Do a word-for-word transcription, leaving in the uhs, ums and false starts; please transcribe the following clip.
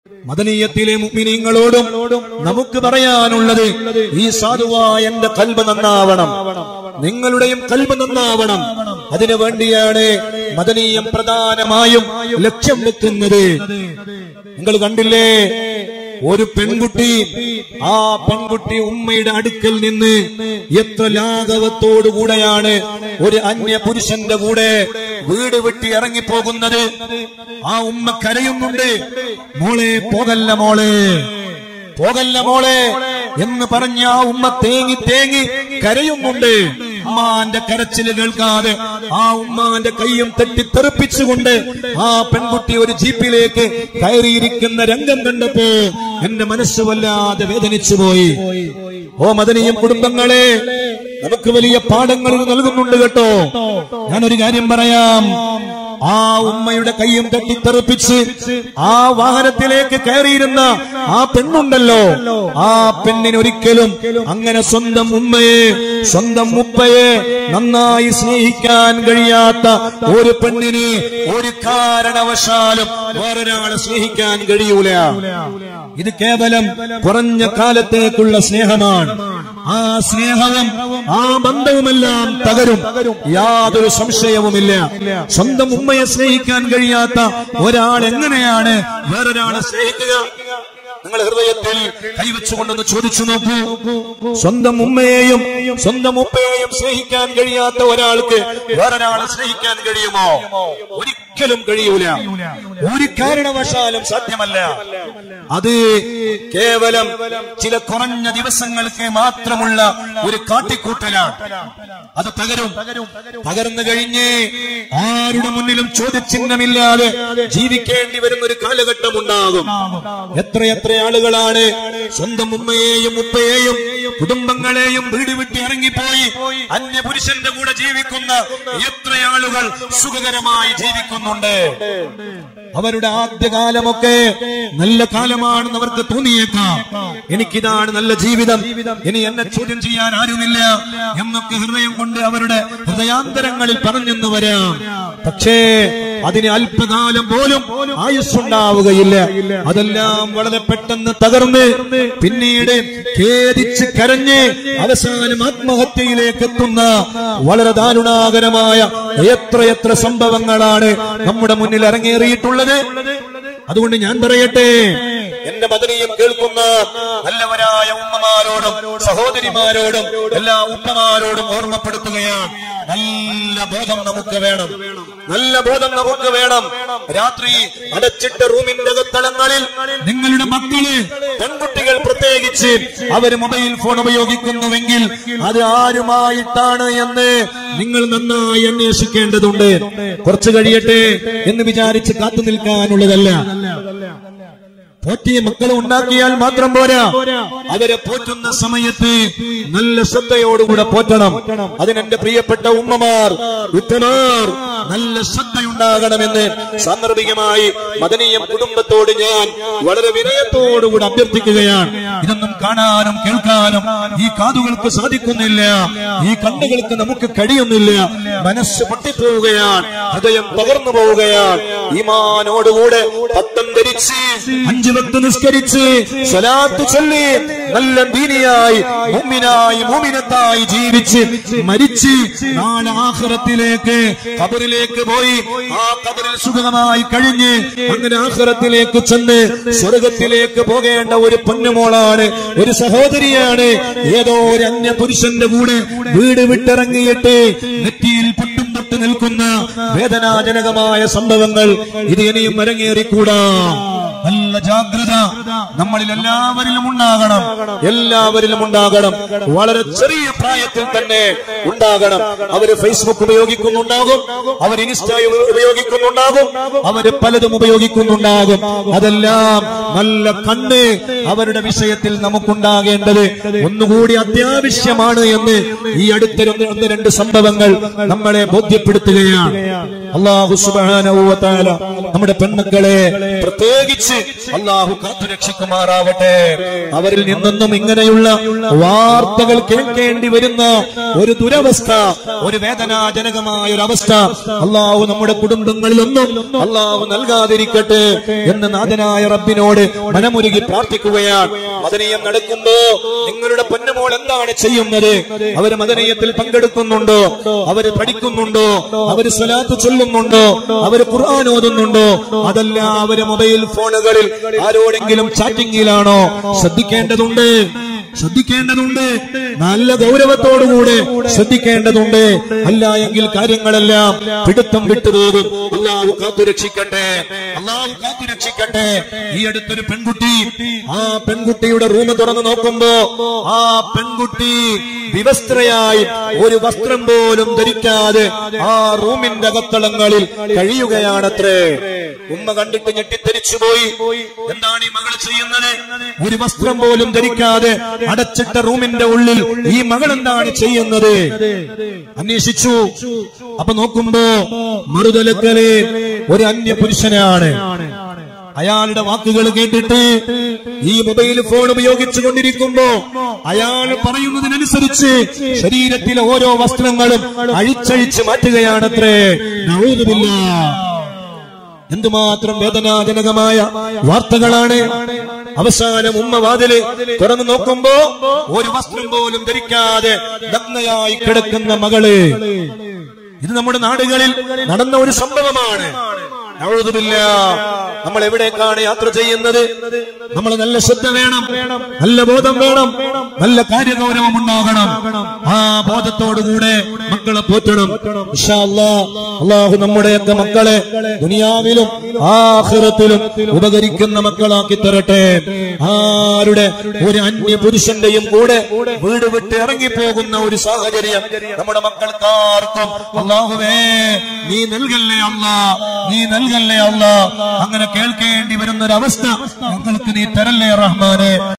മദനിയത്തിലെ മുഅ്മിനീങ്ങളോടും നമുക്ക് പറയാനുള്ളത്, ഈ സാധുവായ എന്റെ ഖൽബ് നന്നാവണം, നിങ്ങളുടെയും ഖൽബ് നന്നാവണം. അതിനു വേണ്ടിയാണ് മദനീയം പ്രധാനമായും ലക്ഷ്യം വെക്കുന്നത്. നിങ്ങൾ കണ്ടില്ലേ, ഒരു പെൺകുട്ടി, ആ പെൺകുട്ടി ഉമ്മയുടെ അടുക്കൽ നിന്ന് എത്ര ലാഘവത്തോടുകൂടെയാണ് ഒരു അന്യ പുരുഷന്റെ കൂടെ വീട് വിട്ടി ഇറങ്ങിപ്പോകുന്നത്. ആ ഉമ്മ കരയുന്നുണ്ട്, മോളെ പോകല്ല മോളെ, പോകല്ല മോളെ എന്ന് പറഞ്ഞ ആ ഉമ്മ തേങ്ങി തേങ്ങി കരയുന്നുണ്ട്. ഉമ്മാന്റെ കരച്ചില് കേൾക്കാതെ ആ ഉമ്മാന്റെ കയ്യും തട്ടിത്തെറിപ്പിച്ചുകൊണ്ട് ആ പെൺകുട്ടി ഒരു ജീപ്പിലേക്ക് കയറിയിരിക്കുന്ന രംഗം കണ്ടപ്പോ എന്റെ മനസ്സ് വല്ലാതെ വേദനിച്ചു പോയി. ഓ മദനിയും കുടുംബങ്ങളെ, നമുക്ക് വലിയ പാഠങ്ങൾ നൽകുന്നുണ്ട് കേട്ടോ. ഞാനൊരു കാര്യം പറയാം. ആ ഉമ്മയുടെ കയ്യും തട്ടിത്തെറിപ്പിച്ച് ആ വാഹനത്തിലേക്ക് കയറിയിരുന്ന ആ പെണ്ണുണ്ടല്ലോ, ആ പെണ്ണിന് ഒരിക്കലും അങ്ങനെ സ്വന്തം ഉമ്മയെ, സ്വന്തം ഉപ്പയെ നന്നായി സ്നേഹിക്കാൻ കഴിയാത്ത ഒരു പെണ്ണിന് ഒരു കാരണവശാലും വേറൊരാളെ സ്നേഹിക്കാൻ കഴിയൂല. ഇത് കേവലം കുറഞ്ഞ കാലത്തേക്കുള്ള സ്നേഹമാണ്. ആ സ്നേഹവും ആ ബന്ധവുമെല്ലാം തകരും, യാതൊരു സംശയവുമില്ല. സ്വന്തം ഉമ്മയെ സ്നേഹിക്കാൻ കഴിയാത്ത ഒരാൾ എങ്ങനെയാണ് വേറൊരാളെ സ്നേഹിക്കുക? നിങ്ങൾ ഹൃദയത്തിൽ കൈവച്ചുകൊണ്ടൊന്ന് ചോദിച്ചു നോക്കൂ. സ്വന്തം ഉമ്മയെയും സ്വന്തം ഉപ്പയെയും സ്നേഹിക്കാൻ കഴിയാത്ത ഒരാൾക്ക് വേറൊരാളെ സ്നേഹിക്കാൻ കഴിയുമോ? ഒരിക്കലും കഴിയൂല, ഒരു കാരണവശാലും സാധ്യമല്ല. അത് കേവലം ചില കുറഞ്ഞ ദിവസങ്ങൾക്ക് മാത്രമുള്ള ഒരു കാട്ടിക്കൂട്ടലാണ്. അത് തകരും. തകർന്നു കഴിഞ്ഞ് ആരുടെ മുന്നിലും ചോദ്യചിഹ്നമില്ലാതെ ജീവിക്കേണ്ടി വരുന്ന ഒരു കാലഘട്ടം ഉണ്ടാകും. എത്രയെത്ര ആളുകളാണ് സ്വന്തം ഉമ്മയെയും ഉപ്പയെയും കുടുംബങ്ങളെയും വീട് വിട്ട് ഇറങ്ങിപ്പോയി അന്യപുരുഷന്റെ കൂടെ ജീവിക്കുന്ന എത്ര ആളുകൾ സുഖകരമായി ജീവിക്കുന്നുണ്ട്. അവരുടെ ആദ്യകാലമൊക്കെ നല്ല കാലമാണെന്ന് അവർക്ക് തോന്നിയേക്കാം. എനിക്കിതാണ് നല്ല ജീവിതം, ഇനി എന്നെ ചോദ്യം ചെയ്യാൻ ആരുമില്ല എന്നൊക്കെ ഹൃദയം കൊണ്ട് അവരുടെ ഹൃദയാന്തരങ്ങളിൽ പറഞ്ഞെന്ന് വരാം. പക്ഷേ അതിന് അല്പകാലം പോലും ആയുസ്സുണ്ടാവുകയില്ല. അതെല്ലാം വളരെ പെട്ടെന്ന് തകർന്ന് പിന്നീട് ഖേദിച്ച് കരഞ്ഞ് അവസാനം ആത്മഹത്യയിലേക്ക് എത്തുന്ന വളരെ ദാരുണാകരമായ എത്രയെത്ര സംഭവങ്ങളാണ് നമ്മുടെ മുന്നിൽ അരങ്ങേറിയിട്ടുള്ളത്. അതുകൊണ്ട് ഞാൻ പറയട്ടെ, എന്റെ മദനിയും കേൾക്കുന്ന നല്ലവരായ ഉമ്മമാരോടും സഹോദരിമാരോടും എല്ലാ ഉമ്മമാരോടും ഓർമ്മപ്പെടുത്തുകയാണ്, നല്ല ബോധം നമുക്ക് വേണം, നല്ല ബോധം നമുക്ക് വേണം. രാത്രി അടച്ചിട്ട റൂമിന്റെ അകത്തളങ്ങളിൽ നിങ്ങളുടെ മക്കള്, പെൺകുട്ടികൾ പ്രത്യേകിച്ച്, അവര് മൊബൈൽ ഫോൺ ഉപയോഗിക്കുന്നുവെങ്കിൽ അത് ആരുമായിട്ടാണ് എന്ന് നിങ്ങൾ നന്നായി അന്വേഷിക്കേണ്ടതുണ്ട്. കുറച്ചു കഴിയട്ടെ എന്ന് വിചാരിച്ച് കാത്തു നിൽക്കാനുള്ളതല്ല. പോറ്റിയ മക്കളെ ഉണ്ടാക്കിയാൽ മാത്രം പോരാ, അവരെ പോറ്റുന്ന സമയത്ത് നല്ല ശ്രദ്ധയോടുകൂടെ പോറ്റണം. അതിനെന്റെ പ്രിയപ്പെട്ട ഉമ്മമാർ, ഉത്തമാർ നല്ല ശ്രദ്ധയുണ്ടാകണമെന്ന് സാന്ദർഭികമായി മദനിയം കുടുംബത്തോട് ഞാൻ വളരെ വിനയത്തോടുകൂടെ അഭ്യർത്ഥിക്കുകയാണ്. ഇതൊന്നും കാണാനും കേൾക്കാനും ഈ കാതുകൾക്ക് സാധിക്കുന്നില്ല, ഈ കണ്ണുകൾക്ക് നമുക്ക് കഴിയുന്നില്ല. മനസ്സ് പൊട്ടിപ്പോവുകയാണ്, ഹൃദയം തകർന്നു പോവുകയാണ്. ഈമാനോടുകൂടെ പത്തം ധരിച്ച് അഞ്ചു വക്ത് നിസ്കരിച്ച് സ്വലാത്ത് ചൊല്ലി നല്ല ദീനിയായി മുഅ്മിനായി മുഅ്മിനത്തായി ജീവിച്ച് മരിച്ച് നാളെ ആഖിറത്തിലേക്ക് ഖബറിലേക്ക് പോയി ആ ഖബറിൽ സുഖമായി കഴിഞ്ഞ് അങ്ങനെ ആഖിറത്തിലേക്ക് ചെന്ന് സ്വർഗത്തിലേക്ക് പോകേണ്ട ഒരു പൊന്നുമോളാണ്, ഒരു സഹോദരിയാണ്. ഏതോ ഒരു അന്യ പുരുഷന്റെ കൂടെ വീട് വിട്ടിറങ്ങിയിട്ട് നെറ്റിയിൽ പൊട്ടും തൊട്ട് നിൽക്കുന്ന വേദനാജനകമായ സംഭവങ്ങൾ ഇത് ഇനിയും അരങ്ങേറിക്കൂടാ. നല്ല ജാഗ്രത നമ്മളിൽ എല്ലാവരിലും ഉണ്ടാകണം, എല്ലാവരിലും ഉണ്ടാകണം. വളരെ ചെറിയ പ്രായത്തിൽ തന്നെ ഉണ്ടാകണം. അവര് ഫേസ്ബുക്ക് ഉപയോഗിക്കുന്നുണ്ടാകും, അവർ ഇൻസ്റ്റ ഉപയോഗിക്കുന്നുണ്ടാകും, അവര് പലതും ഉപയോഗിക്കുന്നുണ്ടാകും. അതെല്ലാം നല്ല കണ്ണ് അവരുടെ വിഷയത്തിൽ നമുക്കുണ്ടാകേണ്ടത് ഒന്നുകൂടി അത്യാവശ്യമാണ് എന്ന് ഈ അടുത്ത ഒന്ന് രണ്ട് സംഭവങ്ങൾ നമ്മളെ ബോധ്യപ്പെടുത്തുകയാണ്. അല്ലാഹു സുബ്ഹാനഹു വ തആല നമ്മുടെ പെൺമക്കളെ പ്രത്യേകിച്ച് അല്ലാഹു കാത്തുരക്ഷിക്കുമാറാവട്ടെ. അവരിൽ നിന്നൊന്നും ഇങ്ങനെയുള്ള വാർത്തകൾ കേൾക്കേണ്ടി വരുന്ന ഒരു ദുരവസ്ഥ, ഒരു വേദനാജനകമായ ഒരു അവസ്ഥ അല്ലാഹു നമ്മുടെ കുടുംബങ്ങളിലൊന്നും അല്ലാഹു നൽകാതിരിക്കട്ടെ എന്ന് നാഥനായ റബ്ബിനോട് മനമുരുകി പ്രാർത്ഥിക്കുകയാണ്. മദനീയം നടക്കുമ്പോ നിങ്ങളുടെ പൊന്നുമോൾ എന്താണ് ചെയ്യുന്നത്? അവര് മദനീയത്തിൽ പങ്കെടുക്കുന്നുണ്ടോ? അവര് പഠിക്കുന്നുണ്ടോ? അവര് സ്വലാത്ത് ചൊല്ലുന്നുണ്ടോ? അവര് ഖുർആൻ ഓതുന്നുണ്ടോ? അതല്ല അവര് മൊബൈൽ ഫോണുകളിൽ ആരോടെങ്കിലും ചാറ്റിംഗിലാണോ? ശ്രദ്ധിക്കേണ്ടതുണ്ട്, ശ്രദ്ധിക്കേണ്ടതുണ്ട്. നല്ല ഗൗരവത്തോടുകൂടെ ശ്രദ്ധിക്കേണ്ടതുണ്ട്. അല്ല എങ്കിൽ കാര്യങ്ങളെല്ലാം പിടുത്തം വിട്ടുപോകും. അല്ലാഹു കാത്തുരക്ഷിക്കട്ടെ, അല്ലാഹു കാത്തുരക്ഷിക്കട്ടെ. ഈ അടുത്തൊരു പെൺകുട്ടി, ആ പെൺകുട്ടിയുടെ റൂം തുറന്നു നോക്കുമ്പോ ആ പെൺകുട്ടി വിവസ്ത്രയായി ഒരു വസ്ത്രം പോലും ധരിക്കാതെ ആ റൂമിന്റെ അകത്തളങ്ങളിൽ കഴിയുകയാണത്രേ. ഉമ്മ കണ്ടിട്ട് ഞെട്ടിത്തെരിച്ചു പോയി. എന്താണ് ഈ മകൾ ചെയ്യുന്നത്? ഒരു വസ്ത്രം പോലും ധരിക്കാതെ അടച്ചിട്ട റൂമിന്റെ ഉള്ളിൽ ഈ മകൾ എന്താണ് ചെയ്യുന്നത്? അന്വേഷിച്ചു. അപ്പൊ നോക്കുമ്പോ മറുതലക്കലെ ഒരു അന്യ പുരുഷനാണ്. അയാളുടെ വാക്കുകൾ കേട്ടിട്ട് ഈ മൊബൈൽ ഫോൺ ഉപയോഗിച്ചു കൊണ്ടിരിക്കുമ്പോ അയാൾ പറയുന്നതിനനുസരിച്ച് ശരീരത്തിലെ ഓരോ വസ്ത്രങ്ങളും അഴിച്ചഴിച്ച് മാറ്റുകയാണത്രേ. നഊദുബില്ലാഹ്. എന്തുമാത്രം വേദനാജനകമായ വാർത്തകളാണ്. അവസാനം ഉമ്മ വാതില് തുറന്നു നോക്കുമ്പോ ഒരു വസ്ത്രം പോലും ധരിക്കാതെ നഗ്നയായി കിടക്കുന്ന മകള്. ഇത് നമ്മുടെ നാടുകളിൽ നടന്ന ഒരു സംഭവമാണ്. നമ്മൾ എവിടേക്കാണ് യാത്ര ചെയ്യുന്നത്? നമ്മൾ നല്ല ശ്രദ്ധ വേണം, നല്ല ബോധം വേണം, നല്ല കാര്യഗൗരവം ഉണ്ടാകണം. ആ ബോധത്തോടുകൂടെ മക്കളെ പോറ്റണം. ഇൻഷാ അല്ലാഹ് അല്ലാഹു നമ്മുടെയൊക്കെ മക്കളെ ദുനിയാവിലും ആഖിറത്തിലും ഉപകരിക്കുന്ന മക്കളാക്കി തരട്ടെ. ആരുടെ ഒരു അന്യ പുരുഷന്റെയും കൂടെ വീട് വിട്ട് ഇറങ്ങിപ്പോകുന്ന ഒരു സാഹചര്യം നമ്മുടെ മക്കൾക്കാർക്കും അല്ലാഹുവേ നീ നൽകല്ലേ അല്ലാഹ്, നീ നൽകല്ലേ അല്ലാഹ്. അങ്ങനെ കേൾക്കേണ്ടി വരുന്ന ഒരു അവസ്ഥ ഞങ്ങൾക്ക് നീ തരല്ലേ റഹ്മാനെ.